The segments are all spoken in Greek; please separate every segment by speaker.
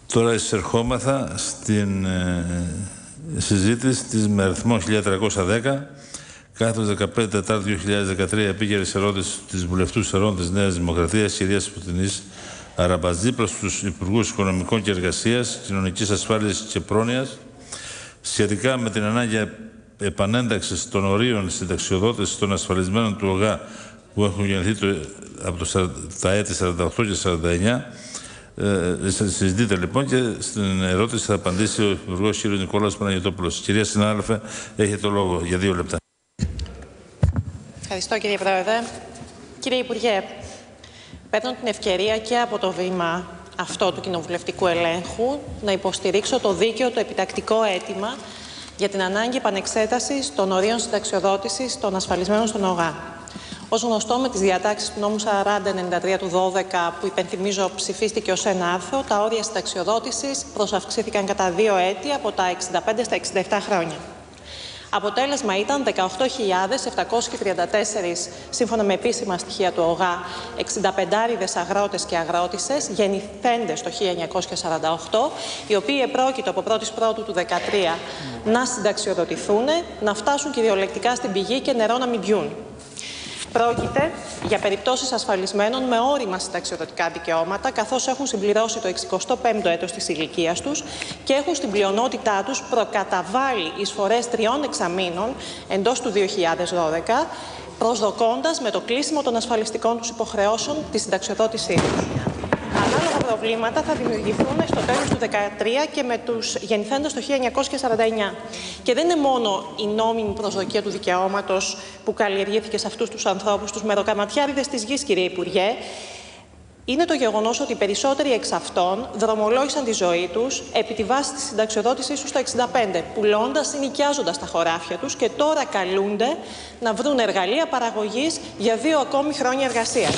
Speaker 1: Τώρα εισερχόμαθα στην συζήτηση της με αριθμό 1310, κάθος 15 Τετάρτου 2013, επίκαιρης ερώτηση της βουλευτού Σερών της Νέας Δημοκρατίας, κυρίας Πουτινής Αραμπατζή, προς τους Υπουργούς Οικονομικών και Εργασίας, Κοινωνικής Ασφάλειας και Πρόνοιας, σχετικά με την ανάγκη επανένταξης των ορίων συνταξιοδότησης των ασφαλισμένων του ΟΓΑ που έχουν γεννηθεί από τα έτη 48 και 49. Συζητείτε λοιπόν και στην ερώτηση θα απαντήσει ο Υπουργός κ. Νικόλαος Παναγιωτόπουλος. Κυρία συνάδελφε, έχετε το λόγο για 2 λεπτά.
Speaker 2: Ευχαριστώ κύριε Πρόεδρε. Κύριε Υπουργέ, παίρνω την ευκαιρία και από το βήμα αυτό του κοινοβουλευτικού ελέγχου να υποστηρίξω το δίκαιο, το επιτακτικό αίτημα για την ανάγκη επανεξέτασης των ορίων συνταξιοδότησης των ασφαλισμένων στον ΟΓΑ. Ως γνωστό, με τις διατάξεις του νόμου 4093 του 12, που υπενθυμίζω ψηφίστηκε ως ένα άρθρο, τα όρια συνταξιοδότησης προσαυξήθηκαν κατά 2 έτη, από τα 65 στα 67 χρόνια. Αποτέλεσμα ήταν 18.734, σύμφωνα με επίσημα στοιχεία του ΟΓΑ, 65άριδες αγρότες και αγρότισσες, γεννηθέντες το 1948, οι οποίοι επρόκειτο από 1η Πρώτου του 2013 να συνταξιοδοτηθούν, να φτάσουν κυριολεκτικά στην πηγή και νερό να μην πιούν. Πρόκειται για περιπτώσεις ασφαλισμένων με όριμα συνταξιοδοτικά δικαιώματα, καθώς έχουν συμπληρώσει το 65ο έτος της ηλικίας τους και έχουν στην πλειονότητά τους προκαταβάλει εισφορές 3 εξαμήνων εντός του 2012, προσδοκώντας με το κλείσιμο των ασφαλιστικών τους υποχρεώσεων τη συνταξιοδότησή τους. Ανάλογα προβλήματα θα δημιουργηθούν στο τέλος του 2013 και με τους γεννηθέντες το 1949. Και δεν είναι μόνο η νόμιμη προσδοκία του δικαιώματος που καλλιεργήθηκε σε αυτούς τους ανθρώπους, τους μεροκαματιάριδες της γης, κύριε Υπουργέ. Είναι το γεγονός ότι οι περισσότεροι εξ αυτών δρομολόγησαν τη ζωή τους επί τη βάση της συνταξιοδότησής τους στο 65, πουλώντας ή νοικιάζοντας τα χωράφια τους και τώρα καλούνται να βρουν εργαλεία παραγωγής για 2 ακόμη χρόνια εργασίας.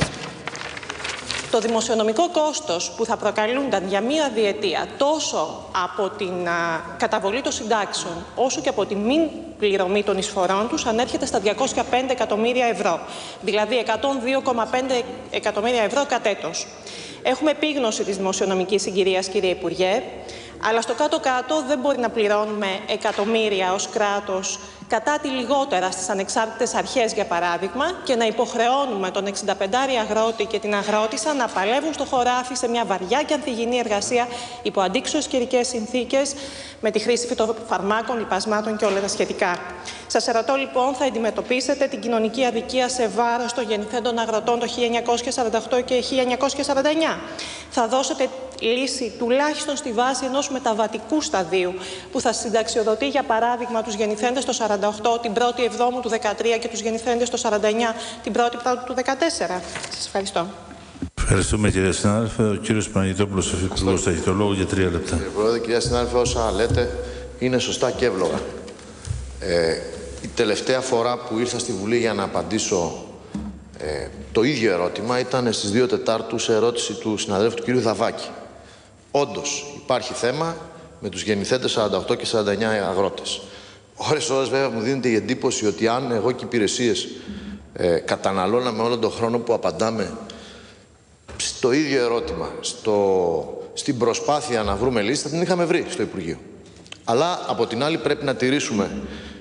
Speaker 2: Το δημοσιονομικό κόστος που θα προκαλούνταν για 1 διετία τόσο από την καταβολή των συντάξεων όσο και από τη μη πληρωμή των εισφορών τους ανέρχεται στα 205 εκατομμύρια ευρώ, δηλαδή 102,5 εκατομμύρια ευρώ κατ' έτος. Έχουμε επίγνωση της δημοσιονομικής συγκυρίας, κύριε Υπουργέ, αλλά στο κάτω-κάτω δεν μπορεί να πληρώνουμε εκατομμύρια ως κράτος κατά τη λιγότερα στις ανεξάρτητες αρχές, για παράδειγμα, και να υποχρεώνουμε τον 65άρη αγρότη και την αγρότισσα να παλεύουν στο χωράφι σε μια βαριά και ανθυγιεινή εργασία υπό αντίξωες καιρικές συνθήκες, με τη χρήση φυτοφαρμάκων, λιπασμάτων και όλα τα σχετικά. Σας ερωτώ λοιπόν, θα αντιμετωπίσετε την κοινωνική αδικία σε βάρος των γεννηθέντων αγροτών το 1948 και 1949? Θα δώσετε λύση τουλάχιστον στη βάση ενός μεταβατικού σταδίου που θα συνταξιοδοτεί, για παράδειγμα, τους γεννηθέντες το 48 την 1η Εβδόμου του 2013 και τους γεννηθέντες το 49 την 1η Πρώτου του 2014. Σας ευχαριστώ.
Speaker 1: Ευχαριστούμε, κυρία συνάδελφε. Ο κύριος Παναγιωτόπουλος, ο Υπουργός, θα έχει το λόγο για 3 λεπτά.
Speaker 3: Κύριε Πρόεδρε, κυρία συνάδελφε, όσα λέτε είναι σωστά και εύλογα. Η τελευταία φορά που ήρθα στη Βουλή για να απαντήσω το ίδιο ερώτημα ήταν στις 2 Τετάρτου σε ερώτηση του συναδέλφου του κ. Δαβάκη. Όντως υπάρχει θέμα με τους γεννηθέντες 48 και 49 αγρότες. Ώρες βέβαια μου δίνεται η εντύπωση ότι αν εγώ και οι υπηρεσίες καταναλώναμε όλο τον χρόνο που απαντάμε στο ίδιο ερώτημα, στην προσπάθεια να βρούμε λύση, θα την είχαμε βρει στο Υπουργείο. Αλλά από την άλλη πρέπει να τηρήσουμε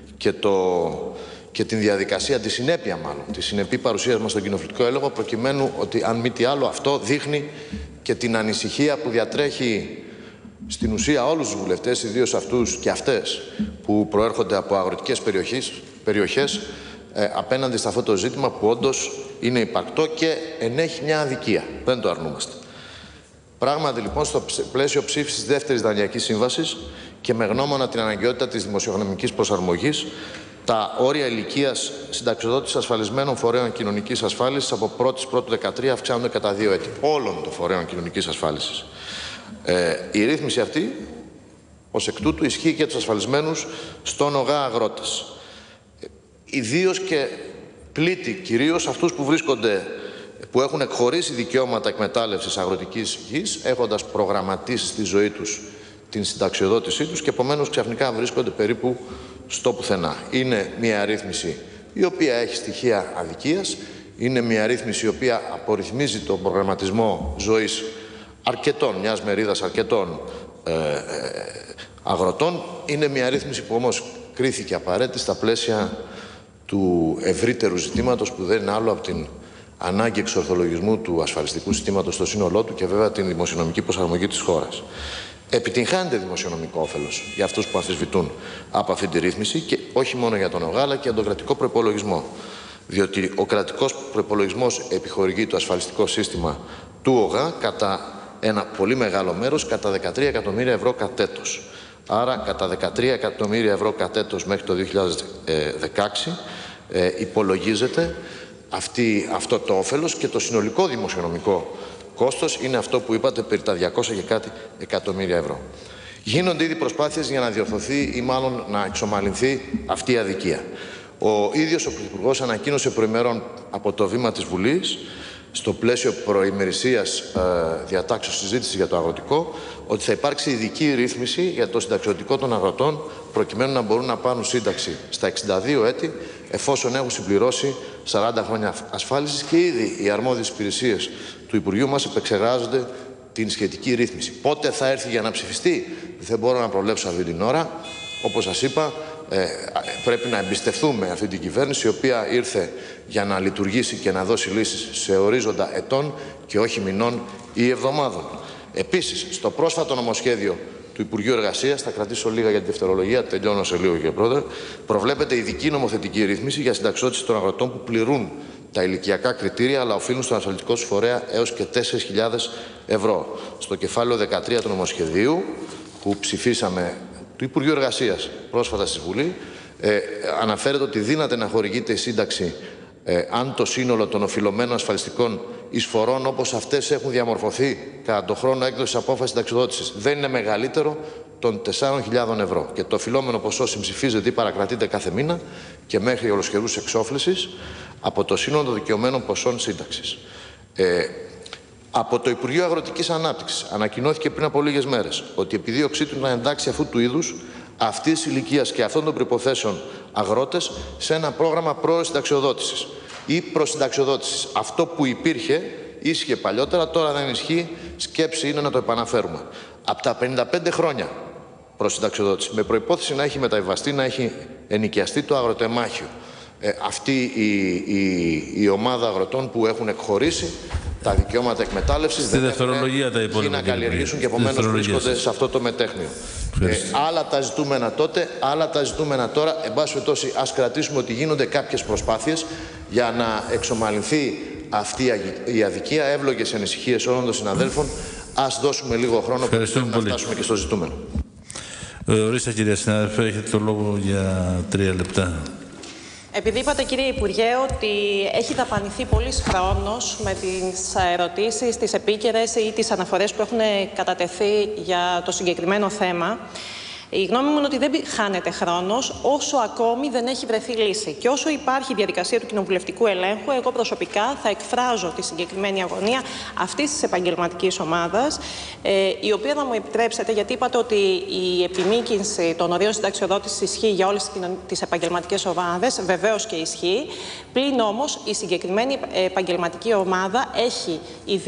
Speaker 3: και την διαδικασία, τη συνέπεια μάλλον, τη συνεπή παρουσία μας στον κοινοβουλευτικό έλεγχο, προκειμένου ότι αν μη τι άλλο αυτό δείχνει και την ανησυχία που διατρέχει στην ουσία όλους τους βουλευτές, ιδίως αυτούς και αυτές που προέρχονται από αγροτικές περιοχές απέναντι σε αυτό το ζήτημα που όντως είναι υπαρκτό και ενέχει μια αδικία. Δεν το αρνούμαστε. Πράγματι λοιπόν, στο πλαίσιο ψήφισης της 2ης Δανειακής Σύμβασης και με γνώμονα την αναγκαιότητα της δημοσιονομικής προσαρμογής, τα όρια ηλικίας συνταξιοδότησης ασφαλισμένων φορέων κοινωνικής ασφάλισης από 1η Πρώτου 2013 αυξάνονται κατά 2 έτη. Όλων των φορέων κοινωνικής ασφάλισης. Η ρύθμιση αυτή, ως εκ τούτου, ισχύει και για τους ασφαλισμένους στον ΟΓΑ αγρότες. Ιδίως και πλήττει κυρίως αυτούς που έχουν εκχωρήσει δικαιώματα εκμετάλλευσης αγροτικής γης, έχοντας προγραμματίσει στη ζωή τους την συνταξιοδότησή τους και επομένως ξαφνικά βρίσκονται περίπου στο πουθενά. Είναι μια ρύθμιση η οποία έχει στοιχεία αδικίας, είναι μια ρύθμιση η οποία απορριθμίζει τον προγραμματισμό ζωής μιας μερίδας αρκετών αγροτών. Είναι μια ρύθμιση που όμως κρίθηκε απαραίτητη στα πλαίσια του ευρύτερου ζητήματος, που δεν είναι άλλο από την ανάγκη εξορθολογισμού του ασφαλιστικού συστήματος στο σύνολό του και βέβαια την δημοσιονομική προσαρμογή της χώρας. Επιτυγχάνεται δημοσιονομικό όφελος για αυτούς που αμφισβητούν από αυτή τη ρύθμιση, και όχι μόνο για τον ΟΓΑ αλλά και για τον κρατικό προϋπολογισμό. Διότι ο κρατικός προϋπολογισμός επιχορηγεί το ασφαλιστικό σύστημα του ΟΓΑ κατά ένα πολύ μεγάλο μέρος, κατά 13 εκατομμύρια ευρώ κατ' έτος. Άρα κατά 13 εκατομμύρια ευρώ κατ' έτος μέχρι το 2016 υπολογίζεται αυτό το όφελος, και το συνολικό δημοσιονομικό κόστος είναι αυτό που είπατε, περί τα 200 και κάτι εκατομμύρια ευρώ. Γίνονται ήδη προσπάθειες για να διορθωθεί ή μάλλον να εξομαλυνθεί αυτή η αδικία. Ο ίδιος ο Πρωθυπουργός ανακοίνωσε προημερών από το βήμα της Βουλής, στο πλαίσιο προημερησίας διατάξεως συζήτησης για το αγροτικό, ότι θα υπάρξει ειδική ρύθμιση για το συνταξιοδοτικό των αγροτών, προκειμένου να μπορούν να πάρουν σύνταξη στα 62 έτη, εφόσον έχουν συμπληρώσει 40 χρόνια ασφάλισης, και ήδη οι αρμόδιες υπηρεσίες του Υπουργείου μας επεξεργάζονται την σχετική ρύθμιση. Πότε θα έρθει για να ψηφιστεί, δεν μπορώ να προβλέψω αυτή την ώρα. Όπως σας είπα, πρέπει να εμπιστευτούμε αυτή την κυβέρνηση, η οποία ήρθε για να λειτουργήσει και να δώσει λύσεις σε ορίζοντα ετών και όχι μηνών ή εβδομάδων. Επίσης, στο πρόσφατο νομοσχέδιο του Υπουργείου Εργασίας, θα κρατήσω λίγα για τη δευτερολογία, τελειώνω σε λίγο κύριε Πρόεδρε, προβλέπεται ειδική νομοθετική ρύθμιση για συνταξιοδότηση των αγροτών που πληρούν τα ηλικιακά κριτήρια αλλά οφείλουν στον ασφαλιστικό τους φορέα έως και 4.000 ευρώ. Στο κεφάλαιο 13 του νομοσχεδίου που ψηφίσαμε του Υπουργείου Εργασίας πρόσφατα στη Βουλή, αναφέρεται ότι δύναται να χορηγείται η σύνταξη αν το σύνολο των οφειλωμένων ασφαλιστικών εισφορών, όπως αυτές έχουν διαμορφωθεί κατά τον χρόνο έκδοσης απόφασης συνταξιοδότησης, δεν είναι μεγαλύτερο των 4.000 ευρώ. Και το οφειλόμενο ποσό συμψηφίζεται ή παρακρατείται κάθε μήνα και μέχρι ολοσχερούς εξόφλησης από το σύνολο των δικαιωμένων ποσών σύνταξης. Από το Υπουργείο Αγροτικής Ανάπτυξης ανακοινώθηκε πριν από λίγες μέρες ότι η επιδίωξή του να εντάξει αυτού του είδους, αυτής της ηλικίας και αυτών των προϋποθέσεων αγρότες σε ένα πρόγραμμα προσυνταξιοδότησης ή προσυνταξιοδότησης. Αυτό που υπήρχε ίσχυε παλιότερα, τώρα δεν ισχύει. Σκέψη είναι να το επαναφέρουμε. Από τα 55 χρόνια προσυνταξιοδότηση, με προϋπόθεση να έχει μεταβιβαστεί, να έχει ενοικιαστεί το αγροτεμάχιο. Αυτή η ομάδα αγροτών που έχουν εκχωρήσει τα δικαιώματα εκμετάλλευσης δεν έχουν να καλλιεργήσουν και επομένως βρίσκονται σε αυτό το μετέχνιο. Άλλα τα ζητούμενα τότε, άλλα τα ζητούμενα τώρα. Εν πάση περιπτώσει, ας κρατήσουμε ότι γίνονται κάποιες προσπάθειες για να εξομαλυνθεί αυτή η αδικία. Εύλογες ανησυχίες όλων των συναδέλφων. Ας δώσουμε λίγο χρόνο να φτάσουμε και στο ζητούμενο.
Speaker 1: Ορίστε κυρία συνάδελφε, έχετε το λόγο για 3 λεπτά.
Speaker 2: Επειδή είπατε κύριε Υπουργέ ότι έχει δαπανηθεί πολύς χρόνος με τις ερωτήσεις, τις επίκαιρες ή τις αναφορές που έχουν κατατεθεί για το συγκεκριμένο θέμα, η γνώμη μου είναι ότι δεν χάνεται χρόνος όσο ακόμη δεν έχει βρεθεί λύση. Και όσο υπάρχει η διαδικασία του κοινοβουλευτικού ελέγχου, εγώ προσωπικά θα εκφράζω τη συγκεκριμένη αγωνία αυτής της επαγγελματικής ομάδας, η οποία, να μου επιτρέψετε, γιατί είπατε ότι η επιμήκυνση των ορίων συνταξιοδότησης ισχύει για όλες τις επαγγελματικές ομάδες, βεβαίως και ισχύει. Πλην όμως η συγκεκριμένη επαγγελματική ομάδα έχει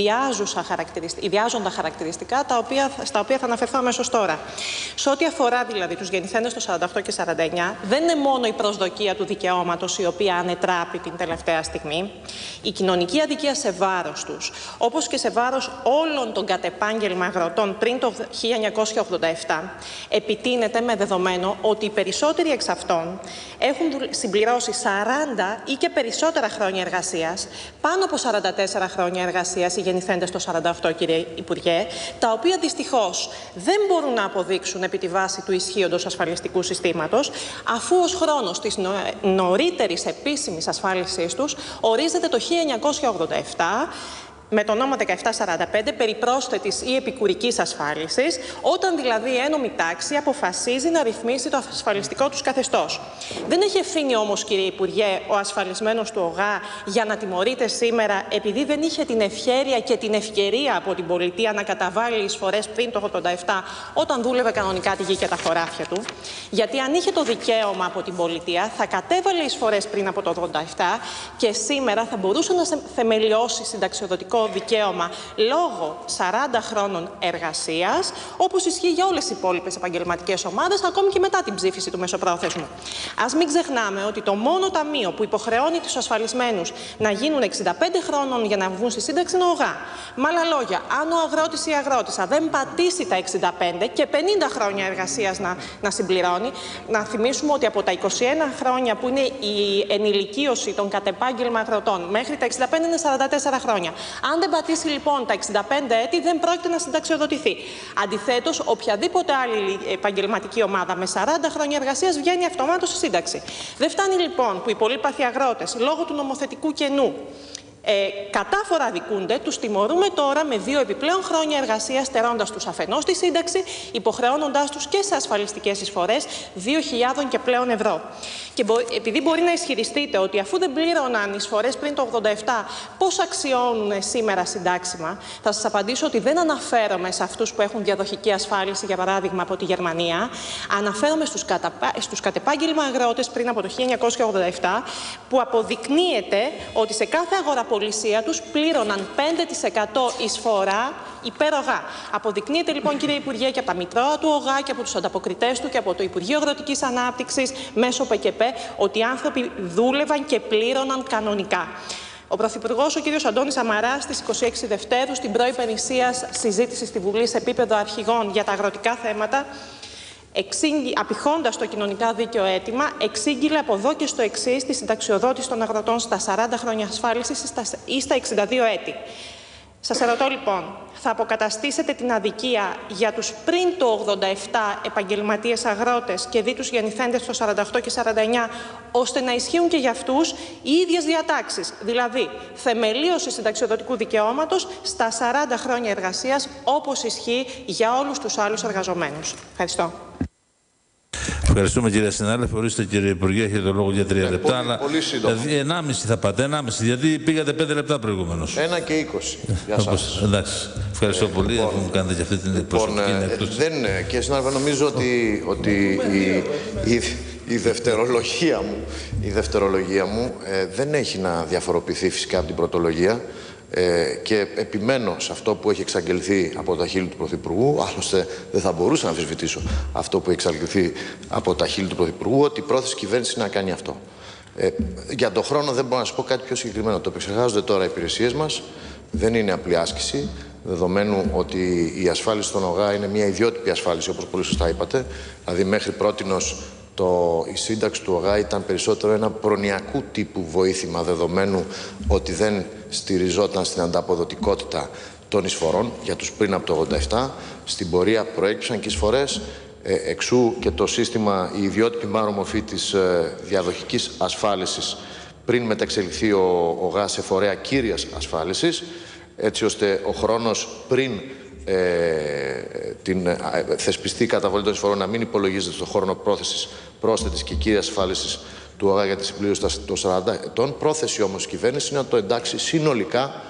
Speaker 2: ιδιάζοντα χαρακτηριστικά, στα οποία θα αναφερθώ αμέσως τώρα. Σε ό,τι αφορά δηλαδή τους γεννηθέντες το 48 και 49, δεν είναι μόνο η προσδοκία του δικαιώματος η οποία ανετράπει την τελευταία στιγμή. Η κοινωνική αδικία σε βάρος τους, όπως και σε βάρος όλων των κατεπάγγελμα αγροτών πριν το 1987, επιτείνεται με δεδομένο ότι οι περισσότεροι εξ αυτών έχουν συμπληρώσει 40 ή και περισσότερα χρόνια εργασίας, πάνω από 44 χρόνια εργασίας οι γεννηθέντες το 48, κύριε Υπουργέ, τα οποία δυστυχώς δεν μπορούν να αποδείξουν επί τη βάση του ισχύοντος ασφαλιστικού συστήματος, αφού ως χρόνος της νωρίτερης επίσημης ασφάλισής τους ορίζεται το 1987 με το νόμο 1745 περί πρόσθετης ή επικουρικής ασφάλισης, όταν δηλαδή η ένομη τάξη αποφασίζει να ρυθμίσει το ασφαλιστικό τους καθεστώς. Δεν έχει ευθύνη όμως, κύριε Υπουργέ, ο ασφαλισμένος του ΟΓΑ για να τιμωρείται σήμερα επειδή δεν είχε την ευχέρεια και την ευκαιρία από την πολιτεία να καταβάλει εισφορές πριν το 1987, όταν δούλευε κανονικά τη γη και τα χωράφια του. Γιατί αν είχε το δικαίωμα από την πολιτεία, θα κατέβαλε εισφορές πριν από το 1987 και σήμερα θα μπορούσε να θεμελιώσει συνταξιοδοτικό συνταξιοδοτικό δικαίωμα λόγω 40 χρόνων εργασίας, όπως ισχύει για όλες τις υπόλοιπες επαγγελματικές ομάδες, ακόμη και μετά την ψήφιση του μεσοπρόθεσμου. Ας μην ξεχνάμε ότι το μόνο ταμείο που υποχρεώνει τους ασφαλισμένους να γίνουν 65 χρόνων για να βγουν στη σύνταξη είναι ο ΟΓΑ. Με άλλα λόγια, αν ο αγρότης ή η αγρότησα δεν πατήσει τα 65 και 50 χρόνια εργασίας να συμπληρώνει, να θυμίσουμε ότι από τα 21 χρόνια που είναι η ενηλικίωση των κατεπάγγελμα αγροτών μέχρι τα 65 είναι 44 χρόνια. Αν δεν πατήσει λοιπόν τα 65 έτη, δεν πρόκειται να συνταξιοδοτηθεί. Αντιθέτως, οποιαδήποτε άλλη επαγγελματική ομάδα με 40 χρόνια εργασίας βγαίνει αυτομάτως στη σύνταξη. Δεν φτάνει λοιπόν που οι πολύπαθοι αγρότες λόγω του νομοθετικού κενού κατάφορα αδικούνται, τους τιμωρούμε τώρα με 2 επιπλέον χρόνια εργασίας, στερώντας τους αφενός τη σύνταξη, υποχρεώνοντάς τους και σε ασφαλιστικές εισφορές 2.000 και πλέον ευρώ. Και επειδή μπορεί να ισχυριστείτε ότι αφού δεν πλήρωναν εισφορές πριν το 87, πώς αξιώνουν σήμερα συντάξιμα, θα σας απαντήσω ότι δεν αναφέρομαι σε αυτούς που έχουν διαδοχική ασφάλιση, για παράδειγμα από τη Γερμανία. Αναφέρομαι στους κατεπάγγελμα αγρότες πριν από το 1987, που αποδεικνύεται ότι σε κάθε αγοραπολισία τους πλήρωναν 5% εισφορά υπέρ ΟΓΑ. Αποδεικνύεται λοιπόν, κύριε Υπουργέ, και από τα μητρώα του ΟΓΑ και από τους ανταποκριτές του και από το Υπουργείο Αγροτικής Ανάπτυξης μέσω ΠΚΠ ότι οι άνθρωποι δούλευαν και πλήρωναν κανονικά. Ο Πρωθυπουργός, ο κ. Αντώνης Σαμαράς, στις 26 Δευτέρου, στην προϋπενησίας συζήτηση στη Βουλή σε επίπεδο αρχηγών για τα αγροτικά θέματα, απηχώντας το κοινωνικά δίκαιο αίτημα, εξήγηλε από εδώ και στο εξής τη συνταξιοδότηση των αγροτών στα 40 χρόνια ασφάλισης ή στα 62 έτη. Σας ερωτώ λοιπόν, θα αποκαταστήσετε την αδικία για τους πριν το 87 επαγγελματίες αγρότες και δι' τους γεννηθέντες το 48 και 49, ώστε να ισχύουν και για αυτούς οι ίδιες διατάξεις, δηλαδή θεμελίωση συνταξιοδοτικού δικαιώματος στα 40 χρόνια εργασίας, όπως ισχύει για όλους τους άλλους εργαζομένους. Ευχαριστώ.
Speaker 1: Ευχαριστούμε, κύριε συνάδελφε. Ορίστε, κύριε Υπουργέ, έχετε το λόγο για 3 λεπτά. Αλλά
Speaker 3: πολύ σύντομα.
Speaker 1: Δηλαδή 1,5 θα πάτε, 1,5, γιατί πήγατε 5 λεπτά προηγουμένως.
Speaker 3: 1 και 20. Γεια σας.
Speaker 1: Εντάξει. Ευχαριστώ πολύ, αφού μου κάνετε και αυτή την προσωπική εκτός.
Speaker 3: Κύριε συνάδελφε, νομίζω ότι η δευτερολογία μου δεν έχει να διαφοροποιηθεί φυσικά από την πρωτολογία. Και επιμένω σε αυτό που έχει εξαγγελθεί από τα χείλη του Πρωθυπουργού, άλλωστε δεν θα μπορούσα να αμφισβητήσω αυτό που έχει εξαγγελθεί από τα χείλη του Πρωθυπουργού, ότι η πρόθεση κυβέρνηση είναι να κάνει αυτό. Για τον χρόνο δεν μπορώ να σας πω κάτι πιο συγκεκριμένο. Το επεξεργάζονται τώρα οι υπηρεσίες μας, δεν είναι απλή άσκηση, δεδομένου ότι η ασφάλιση στον ΟΓΑ είναι μια ιδιότυπη ασφάλιση, όπως πολύ σωστά είπατε. Δηλαδή, μέχρι πρότινος η σύνταξη του ΟΓΑ ήταν περισσότερο ένα προνοιακού τύπου βοήθημα, δεδομένου ότι δεν στηριζόταν στην ανταποδοτικότητα των εισφορών για τους πριν από το 87. Στην πορεία προέκυψαν και εισφορές, εξού και το σύστημα, η ιδιότυπη μάλλον μορφή της διαδοχικής ασφάλισης πριν μεταξελιχθεί ο ΟΓΑ σε φορέα κύριας ασφάλισης, έτσι ώστε ο χρόνος πριν την θεσπιστή καταβολή των εισφορών να μην υπολογίζεται στον χρόνο πρόθεσης πρόσθετης και κύριας ασφάλισης του ΟΓΑ για τη συμπλήρωση των 40 ετών. Πρόθεση όμως η κυβέρνηση είναι να το εντάξει συνολικά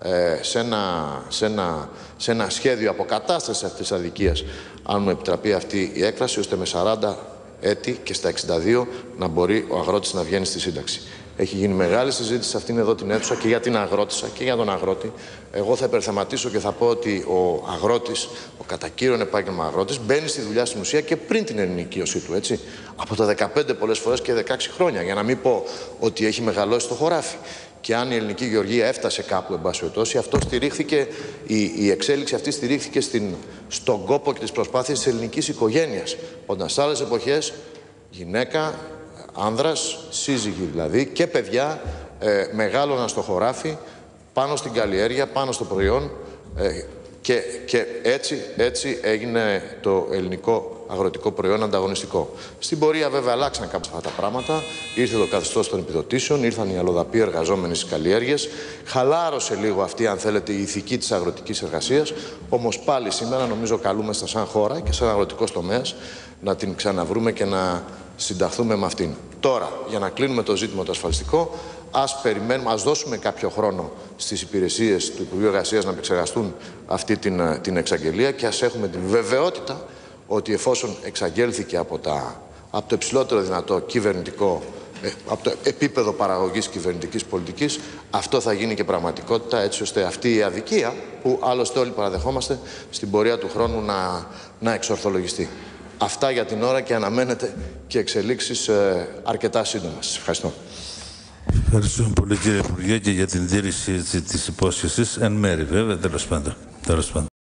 Speaker 3: σε ένα σχέδιο αποκατάστασης αυτής της αδικίας, αν μου επιτραπεί αυτή η έκφραση, ώστε με 40 έτη και στα 62 να μπορεί ο αγρότης να βγαίνει στη σύνταξη. Έχει γίνει μεγάλη συζήτηση σε αυτήν εδώ την αίθουσα και για την αγρότησα και για τον αγρότη. Εγώ θα υπερθεματίσω και θα πω ότι ο αγρότης, ο κατά κύριον επάγγελμα αγρότης, μπαίνει στη δουλειά στην ουσία και πριν την ενοικίωσή του, έτσι. Από τα 15 πολλές φορές και 16 χρόνια, για να μην πω ότι έχει μεγαλώσει το χωράφι. Και αν η ελληνική γεωργία έφτασε κάπου, εν πάση περιπτώσει, αυτό στηρίχθηκε, η εξέλιξη αυτή στηρίχθηκε στον κόπο και τις προσπάθειες της ελληνικής οικογένειας. Όταν σε άλλες εποχές, γυναίκα, άνδρας, σύζυγοι δηλαδή και παιδιά μεγάλωναν στο χωράφι, πάνω στην καλλιέργεια, πάνω στο προϊόν και έτσι έγινε το ελληνικό αγροτικό προϊόν ανταγωνιστικό. Στην πορεία βέβαια αλλάξαν κάποια αυτά τα πράγματα, ήρθε το καθεστώς των επιδοτήσεων, ήρθαν οι αλλοδαποί εργαζόμενοι στις καλλιέργειες, χαλάρωσε λίγο αυτή, αν θέλετε, η ηθική της αγροτικής εργασίας, όμως πάλι σήμερα νομίζω καλούμαστε σαν χώρα και σαν αγροτικός τομέας να την ξαναβρούμε και να συνταχθούμε με αυτήν. Τώρα, για να κλείνουμε το ζήτημα το ασφαλιστικό, ας περιμένουμε, ας δώσουμε κάποιο χρόνο στις υπηρεσίες του Υπουργείου Εργασίας να επεξεργαστούν αυτή την εξαγγελία και ας έχουμε την βεβαιότητα ότι εφόσον εξαγγέλθηκε από το υψηλότερο δυνατό κυβερνητικό από το επίπεδο παραγωγής κυβερνητικής πολιτικής, αυτό θα γίνει και πραγματικότητα, έτσι ώστε αυτή η αδικία που άλλωστε όλοι παραδεχόμαστε στην πορεία του χρόνου να εξορθολογιστεί. Αυτά για την ώρα και αναμένεται και εξελίξεις αρκετά σύντομα. Σας ευχαριστώ.
Speaker 1: Ευχαριστούμε πολύ κύριε Υπουργέ και για την τήρηση της υπόσχεσης. Εν μέρη βέβαια, τέλος πάντων.